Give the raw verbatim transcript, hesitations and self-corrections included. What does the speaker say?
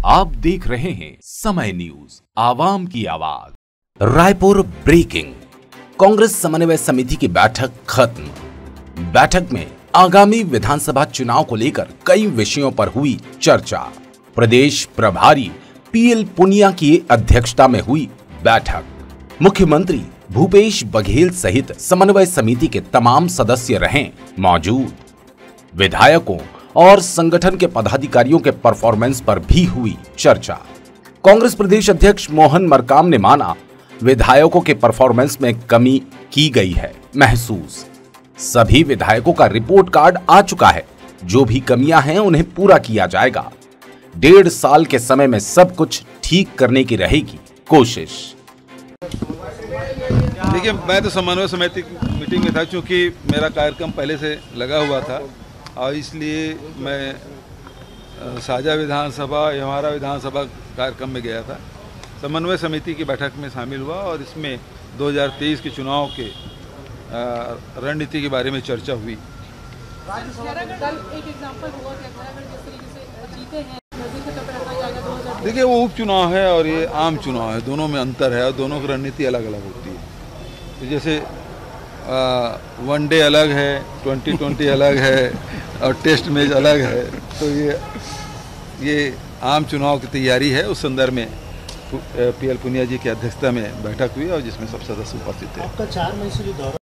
आप देख रहे हैं समय न्यूज, आवाम की आवाज। रायपुर ब्रेकिंग। कांग्रेस समन्वय समिति की बैठक खत्म। बैठक में आगामी विधानसभा चुनाव को लेकर कई विषयों पर हुई चर्चा। प्रदेश प्रभारी पीएल पुनिया की अध्यक्षता में हुई बैठक। मुख्यमंत्री भूपेश बघेल सहित समन्वय समिति के तमाम सदस्य रहे मौजूद। विधायकों और संगठन के पदाधिकारियों के परफॉर्मेंस पर भी हुई चर्चा। कांग्रेस प्रदेश अध्यक्ष मोहन मरकाम ने माना, विधायकों के परफॉर्मेंस में कमी की गई है महसूस। सभी विधायकों का रिपोर्ट कार्ड आ चुका है, जो भी कमियां हैं उन्हें पूरा किया जाएगा। डेढ़ साल के समय में सब कुछ ठीक करने की रहेगी कोशिश। देखिए, मैं तो समन्वय समिति की मीटिंग में था, क्योंकि मेरा कार्यक्रम पहले से लगा हुआ था और इसलिए मैं साझा विधानसभा हमारा विधानसभा कार्यक्रम में गया था। समन्वय समिति की बैठक में शामिल हुआ और इसमें दो हज़ार तेईस के चुनाव के रणनीति के बारे में चर्चा हुई। देखिए, वो उपचुनाव है और ये आम चुनाव है, दोनों में अंतर है और दोनों की रणनीति अलग अलग होती है। तो जैसे वन डे अलग है, ट्वेंटी ट्वेंटी अलग है और टेस्ट मैच अलग है, तो ये ये आम चुनाव की तैयारी है। उस संदर्भ में पीएल पुनिया जी की अध्यक्षता में बैठक हुई और जिसमें सब सदस्य उपस्थित थे। आपका चार मई से जो दौरा